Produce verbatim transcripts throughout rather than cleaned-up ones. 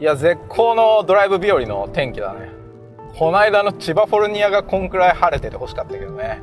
いや、絶好のドライブ日和の天気だね。この間の千葉フォルニアがこんくらい晴れててほしかったけどね。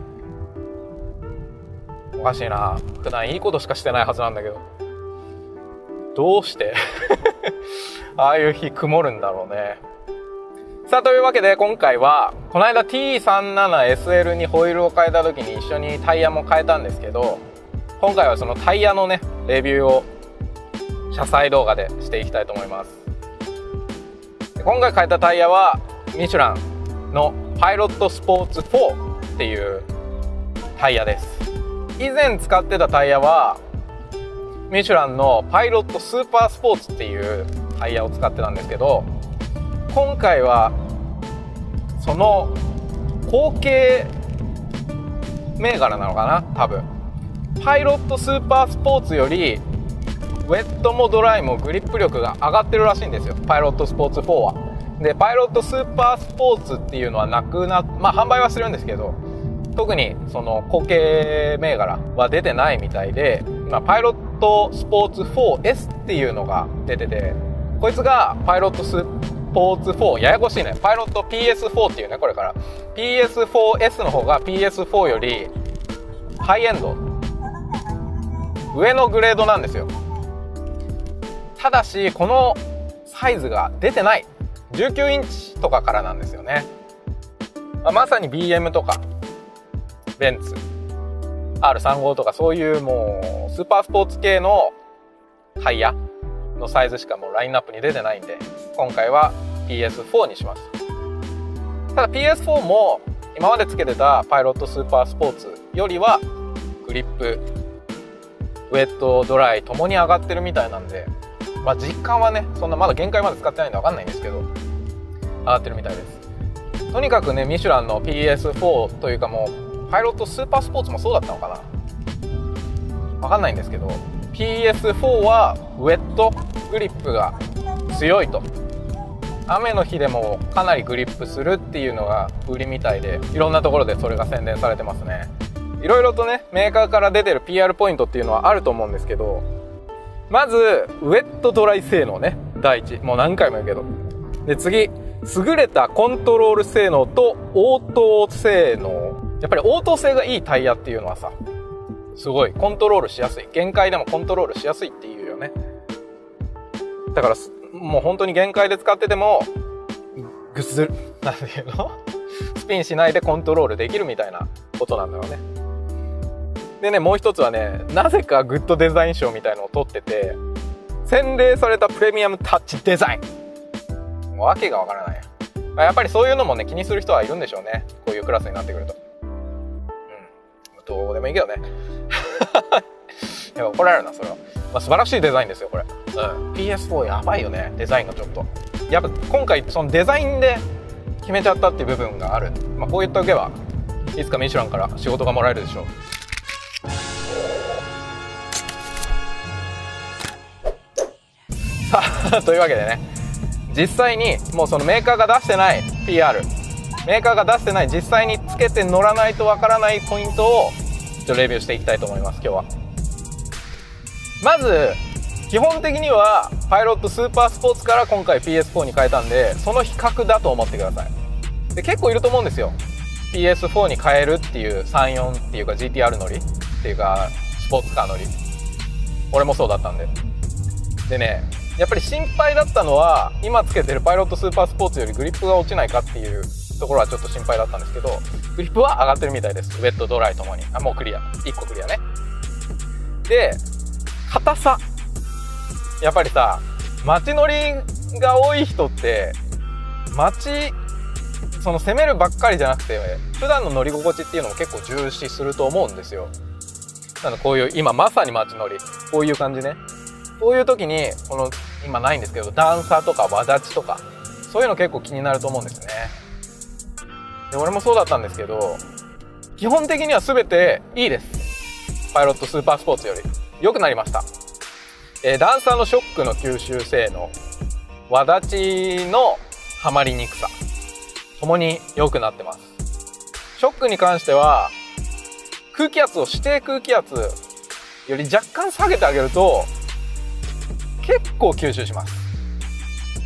おかしいな。普段いいことしかしてないはずなんだけど、どうしてああいう日曇るんだろうね。さあ、というわけで今回はこの間 ティーさんじゅうななエスエル にホイールを変えた時に一緒にタイヤも変えたんですけど、今回はそのタイヤのねレビューを車載動画でしていきたいと思います。今回変えたタイヤはミシュランのパイロットスポーツフォーっていうタイヤです。以前使ってたタイヤはミシュランのパイロットスーパースポーツっていうタイヤを使ってたんですけど、今回はその後継銘柄なのかな、多分パイロットスーパースポーツよりウェットもドライもグリップ力が上がってるらしいんですよ、パイロットスポーツフォーは。でパイロットスーパースポーツっていうのはなくなっまあ販売はするんですけど、特にその後継銘柄は出てないみたいで、今パイロットスポーツ フォーエス っていうのが出てて、こいつがパイロットスポーツフォー、ややこしいね、パイロット ピーエスフォー っていうね、これから ピーエスフォーエス の方が ピーエスフォー よりハイエンド上のグレードなんですよ。ただしこのサイズが出てない、じゅうきゅうインチとかからなんですよね。まさに ビーエム とかベンツ アールさんじゅうご とかそういうもうスーパースポーツ系のタイヤのサイズしかもうラインナップに出てないんで、今回は ピーエスフォー にします。ただ ピーエスフォー も今までつけてたパイロットスーパースポーツよりはグリップ、ウェット、ドライともに上がってるみたいなんで、まあ実感はねそんなまだ限界まで使ってないんで分かんないんですけど、上がってるみたいです。とにかくねミシュランの ピーエスフォー というかもうパイロットスーパースポーツもそうだったのかな、分かんないんですけど、 ピーエスフォー はウェットグリップが強いと、雨の日でもかなりグリップするっていうのが売りみたいで、いろんなところでそれが宣伝されてますね。いろいろとねメーカーから出てる ピーアール ポイントっていうのはあると思うんですけど、まずウェットドライ性能ね、第一、もう何回も言うけど、で次優れたコントロール性能と応答性能。やっぱり応答性がいいタイヤっていうのはさ、すごいコントロールしやすい、限界でもコントロールしやすいっていうよね。だからもう本当に限界で使っててもグスルなんていうのスピンしないでコントロールできるみたいなことなんだろうね。でね、もう一つはね、なぜかグッドデザイン賞みたいのを取ってて、洗練されたプレミアムタッチデザイン、もう訳がわからない。やっぱりそういうのもね気にする人はいるんでしょうね、こういうクラスになってくると。うん、どうでもいいけどねいや怒られるなそれは。まあ、素晴らしいデザインですよこれ、うん、ピーエスフォー やばいよね、デザインがちょっとやっぱ今回そのデザインで決めちゃったっていう部分がある。まあ、こう言っておけばいつかミシュランから仕事がもらえるでしょう。さあというわけでね、実際にもうそのメーカーが出してない ピーアール、 メーカーが出してない実際につけて乗らないとわからないポイントをちょっとレビューしていきたいと思います。今日はまず基本的にはパイロットスーパースポーツから今回 ピーエスフォー に変えたんで、その比較だと思ってください。で結構いると思うんですよ、 ピーエスフォー に変えるっていうさんじゅうよんっていうか ジーティーアール 乗りっていうかスポーツカー乗り、俺もそうだったんで。でね、やっぱり心配だったのは今つけてるパイロットスーパースポーツよりグリップが落ちないかっていうところはちょっと心配だったんですけど、グリップは上がってるみたいです。ウェットドライともに。あ、もうクリア、いっこクリアね。で硬さ、やっぱりさ街乗りが多い人って街その攻めるばっかりじゃなくて普段の乗り心地っていうのも結構重視すると思うんですよ。なのでこういう今まさに街乗りこういう感じね、こういう時にこの今ないんですけど段差とか輪立ちとかそういうの結構気になると思うんですね。で俺もそうだったんですけど、基本的には全ていいです。パイロットスーパースポーツより良くなりました。えー、段差のショックの吸収性能、輪立ちのはまりにくさともに良くなってます。ショックに関しては空気圧を指定空気圧より若干下げてあげると結構吸収します。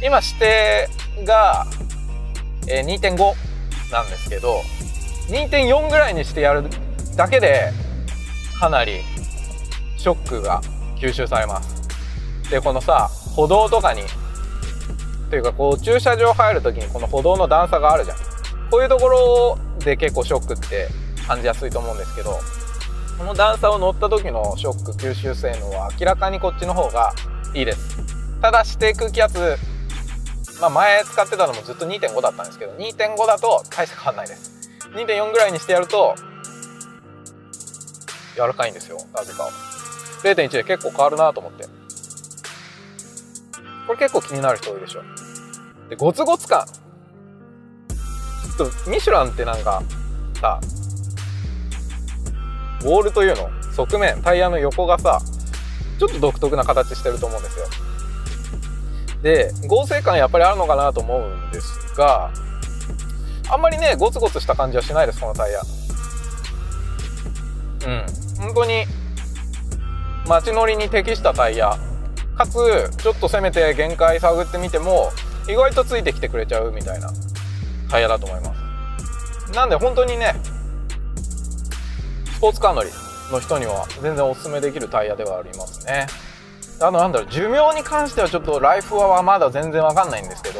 今指定が、えー、にてんご なんですけど、にてんよん ぐらいにしてやるだけでかなりショックが吸収されます。でこのさ、歩道とかにというかこう駐車場入る時にこの歩道の段差があるじゃん。こういうところで結構ショックって感じやすいと思うんですけど、この段差を乗った時のショック吸収性能は明らかにこっちの方がいいです。ただ指定空気圧、まあ、前使ってたのもずっと にてんご だったんですけど、 にてんご だと大して変わんないです。 にてんよん ぐらいにしてやると柔らかいんですよ。なぜか れいてんいち で結構変わるなと思って、これ結構気になる人多いでしょ。でゴツゴツ感、ちょっとミシュランってなんかさ、ウォールというの側面、タイヤの横がさちょっと独特な形してると思うんですよ。で合成感やっぱりあるのかなと思うんですが、あんまりねゴツゴツした感じはしないです、このタイヤ。うん本当に街乗りに適したタイヤかつ、ちょっと攻めて限界探ってみても意外とついてきてくれちゃうみたいなタイヤだと思います。なんで本当にね、スポーツカー乗りの人には全然おすすめできるタイヤではありますね。あのなんだろう、寿命に関してはちょっとライフはまだ全然わかんないんですけど、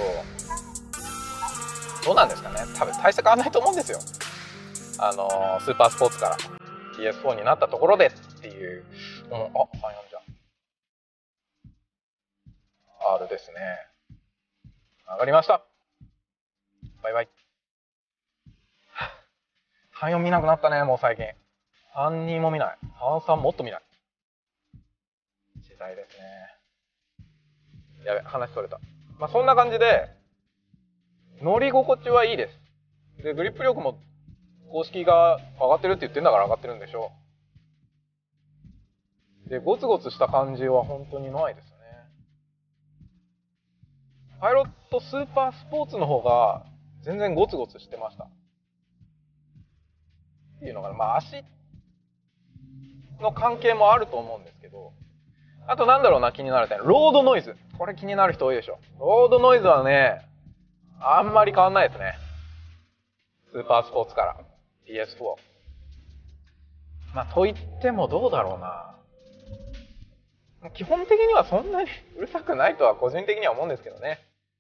どうなんですかね。多分大して変わらないと思うんですよ。あのー、スーパースポーツから ピーエスフォー になったところでっていう、うん、あ、さんじゅうよんじゃん。R ですね。上がりました。バイバイ。さんじゅうよん見なくなったね、もう最近。さんじゅうにも見ない。さんじゅうさんもっと見ない。時代ですね。やべ、話それた。まあそんな感じで、乗り心地はいいです。で、グリップ力も公式が上がってるって言ってんだから上がってるんでしょう。で、ゴツゴツした感じは本当にないですね。パイロットスーパースポーツの方が全然ゴツゴツしてました。っていうのが、まあ足の関係もあると思うんですけど、あとなんだろうな、気になる点。ロードノイズ。これ気になる人多いでしょ。ロードノイズはね、あんまり変わんないですね。スーパースポーツから ピーエスフォー。まあと言ってもどうだろうな。基本的にはそんなにうるさくないとは個人的には思うんですけどね。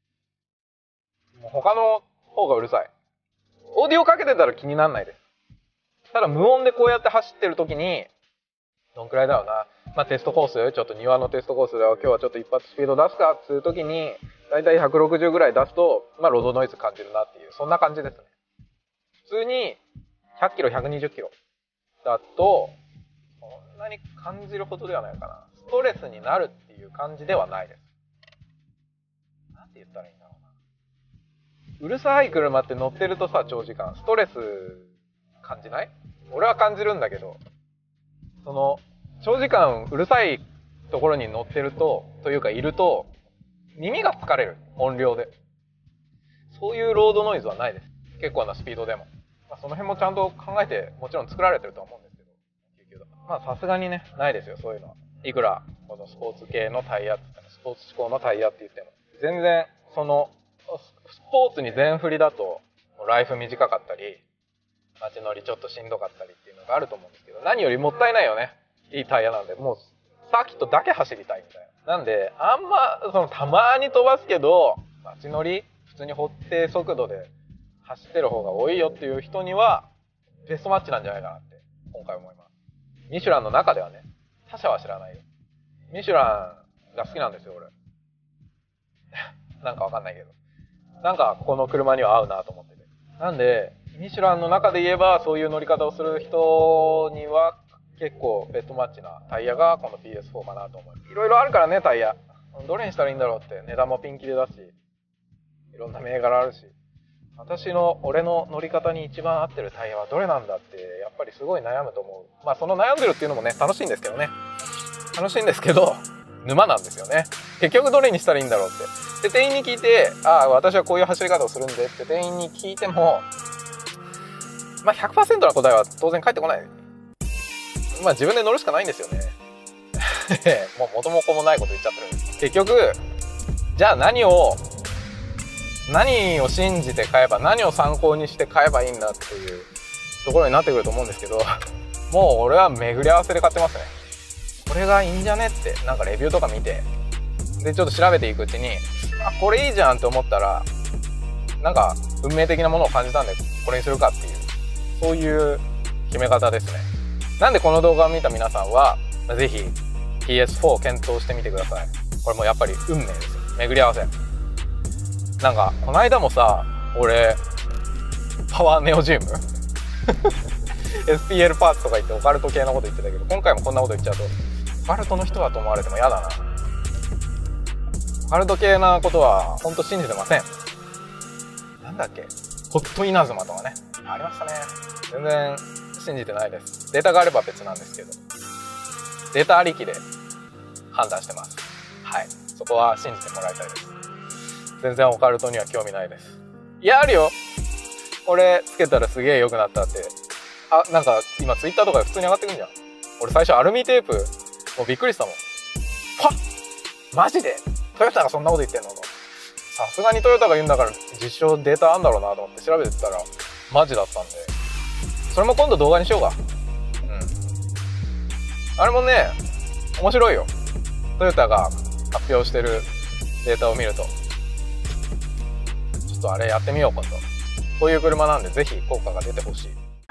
他の方がうるさい。オーディオかけてたら気にならないです。ただ無音でこうやって走ってる時に、どんくらいだろうな。まあテストコース、ちょっと庭のテストコースでは今日はちょっと一発スピード出すかっていう時に、だいたいひゃくろくじゅうぐらい出すと、まあロードノイズ感じるなっていう、そんな感じですね。普通にひゃっキロ、ひゃくにじゅっキロだと、そんなに感じるほどではないかな。ストレスになるっていう感じではないです。なんて言ったらいいんだろうな。うるさい車って乗ってるとさ、長時間、ストレス感じない？俺は感じるんだけど、その、長時間うるさいところに乗ってると、というかいると、耳が疲れる。音量で。そういうロードノイズはないです。結構なスピードでも。まあ、その辺もちゃんと考えて、もちろん作られてるとは思うんですけど、まあさすがにね、ないですよ、そういうのは。いくら、このスポーツ系のタイヤって言っても、スポーツ志向のタイヤって言っても、全然、その、スポーツに全振りだと、ライフ短かったり、街乗りちょっとしんどかったりっていうのがあると思うんですけど、何よりもったいないよね。いいタイヤなんで、もう、サーキットだけ走りたいみたいな。なんで、あんま、その、たまに飛ばすけど、街乗り、普通に法定速度で走ってる方が多いよっていう人には、ベストマッチなんじゃないかなって、今回思います。ミシュランの中ではね、他社は知らないよ。ミシュランが好きなんですよ、俺。なんかわかんないけど。なんか、この車には合うなと思ってて。なんで、ミシュランの中で言えば、そういう乗り方をする人には、結構ベストマッチなタイヤがこの ピーエスフォー かなと思う。いろいろあるからね、タイヤ。どれにしたらいいんだろうって、値段もピンキリだし、いろんな銘柄あるし、私の、俺の乗り方に一番合ってるタイヤはどれなんだって、やっぱりすごい悩むと思う。まあその悩んでるっていうのもね、楽しいんですけどね。楽しいんですけど、沼なんですよね。結局どれにしたらいいんだろうって。で、店員に聞いて、ああ、私はこういう走り方をするんでって店員に聞いても、まあ ひゃくパーセント な答えは当然返ってこない。まあ自分で乗るしかないんですよね。もう元も子もないこと言っちゃってるんです。結局、じゃあ何を何を信じて買えば、何を参考にして買えばいいんだっていうところになってくると思うんですけど、もう俺は巡り合わせで買ってますね。これがいいんじゃねってなんかレビューとか見て、でちょっと調べていくうちに、あこれいいじゃんって思ったら、なんか運命的なものを感じたんでこれにするかっていう、そういう決め方ですね。なんでこの動画を見た皆さんはぜひ ピーエスフォー を検討してみてください。これもやっぱり運命ですよ、巡り合わせ。なんかこの間もさ、俺パワーネオジウムエスピーエル パーツとか言ってオカルト系のこと言ってたけど、今回もこんなこと言っちゃうとオカルトの人だと思われても嫌だな。オカルト系なことは本当信じてません。なんだっけ、ホット稲妻とかね、ありましたね。全然信じてないです。データがあれば別なんですけど、データありきで判断してます。はい、そこは信じてもらいたいです。全然オカルトには興味ないです。いや、あるよ、これつけたらすげえ良くなったって。あ、なんか今ツイッターとかで普通に上がってくんじゃん。俺最初アルミテープもうびっくりしたもん。はっ、マジでトヨタがそんなこと言ってんのと。さすがにトヨタが言うんだから実証データあんだろうなと思って調べてたらマジだったんで、それも今度動画にしようか。うん、あれもね面白いよ。トヨタが発表してるデータを見ると、ちょっとあれやってみよう今度。こういう車なんでぜひ効果が出てほしい。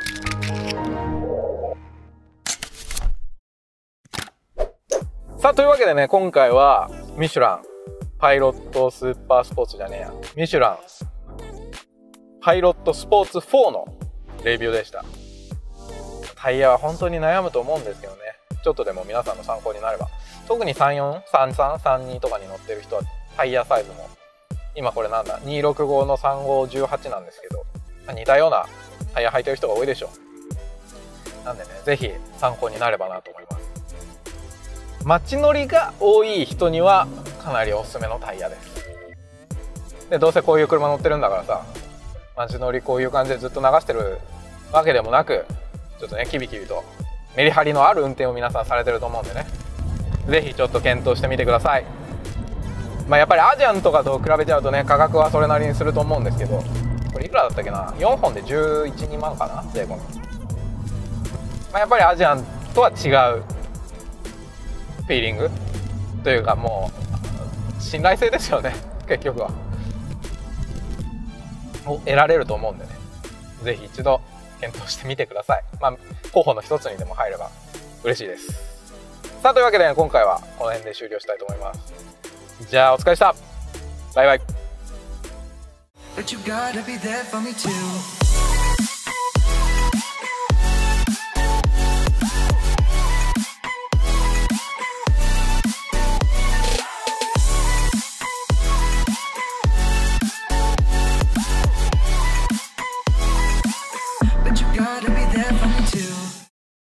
さあというわけでね、今回はミシュランパイロットスーパースポーツじゃねえやミシュランパイロットスポーツフォーのレビューでした。タイヤは本当に悩むと思うんですけどね、ちょっとでも皆さんの参考になれば。特にさんじゅうよん、さんじゅうさん、さんじゅうにとかに乗ってる人はタイヤサイズも今これなんだにひゃくろくじゅうごのさんごじゅうはちなんですけど、似たようなタイヤ履いてる人が多いでしょう。なんでね、ぜひ参考になればなと思います。街乗りが多い人にはかなりおすすめのタイヤです。でどうせこういう車乗ってるんだからさ、街乗りこういう感じでずっと流してるわけでもなく、ちょっとねキビキビとメリハリのある運転を皆さんされてると思うんでね、ぜひちょっと検討してみてください。まあやっぱりアジアンとかと比べちゃうとね価格はそれなりにすると思うんですけど、これいくらだったっけな、よんほんでじゅういち、にまんかな、税込み。まあ、やっぱりアジアンとは違うフィーリングというか、もう信頼性ですよね結局はを得られると思うんでね、ぜひ一度検討してみてください。まあ候補の一つにでも入れば嬉しいです。さあというわけで、ね、今回はこの辺で終了したいと思います。じゃあお疲れでした。バイバイ。